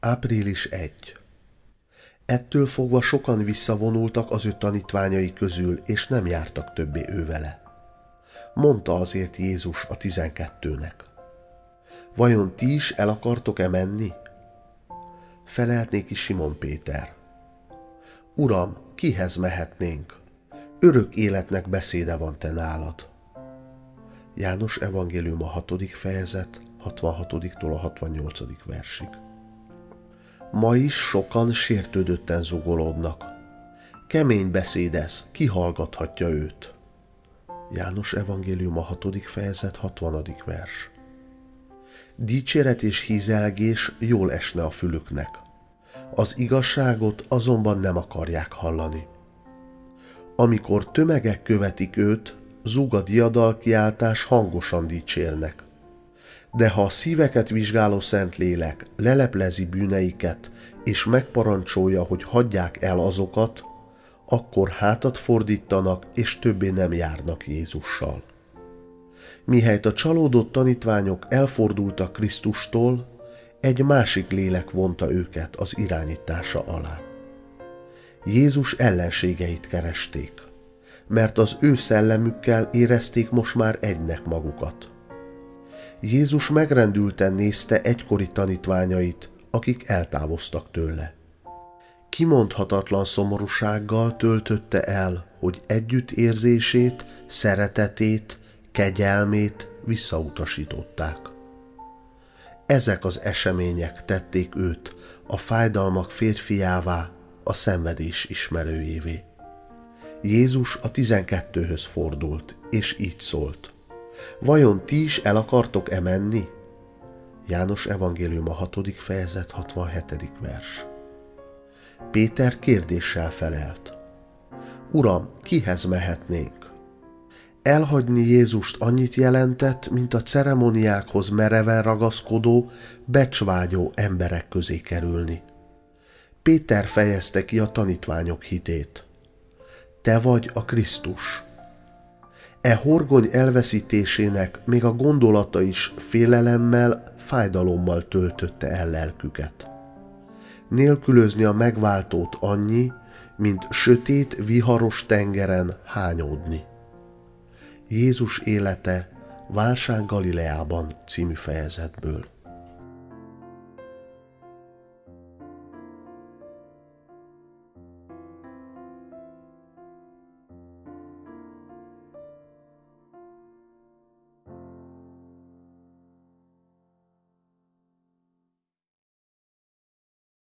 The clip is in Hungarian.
Április 1. Ettől fogva sokan visszavonultak az ő tanítványai közül, és nem jártak többé ővele. Mondta azért Jézus a 12-nek: vajon ti is el akartok-e menni? Felelt néki Simon Péter: Uram, kihez mehetnénk? Örök életnek beszéde van te nálad. János evangélium a 6. fejezet, 66-tól a 68. versig. Ma is sokan sértődötten zugolódnak. Kemény beszéd ez, ki hallgathatja őt? János evangélium a 6. fejezet, 60. vers. Dicséret és hízelgés jól esne a fülüknek. Az igazságot azonban nem akarják hallani. Amikor tömegek követik őt, zúg a diadalkiáltás, hangosan dicsérnek. De ha a szíveket vizsgáló Szentlélek leleplezi bűneiket, és megparancsolja, hogy hagyják el azokat, akkor hátat fordítanak, és többé nem járnak Jézussal. Mihelyt a csalódott tanítványok elfordultak Krisztustól, egy másik lélek vonta őket az irányítása alá. Jézus ellenségeit keresték, mert az ő szellemükkel érezték most már egynek magukat. Jézus megrendülten nézte egykori tanítványait, akik eltávoztak tőle. Kimondhatatlan szomorúsággal töltötte el, hogy együttérzését, szeretetét, kegyelmét visszautasították. Ezek az események tették őt a fájdalmak férfiává, a szenvedés ismerőjévé. Jézus a 12-höz fordult, és így szólt: vajon ti is el akartok-e menni? János evangélium a 6. fejezet, 67. vers. Péter kérdéssel felelt: Uram, kihez mehetnénk? Elhagyni Jézust annyit jelentett, mint a ceremoniákhoz mereven ragaszkodó, becsvágyó emberek közé kerülni. Péter fejezte ki a tanítványok hitét: te vagy a Krisztus. E horgony elveszítésének még a gondolata is félelemmel, fájdalommal töltötte el lelküket. Nélkülözni a megváltót annyi, mint sötét, viharos tengeren hányódni. Jézus élete, Válság Galileában című fejezetből.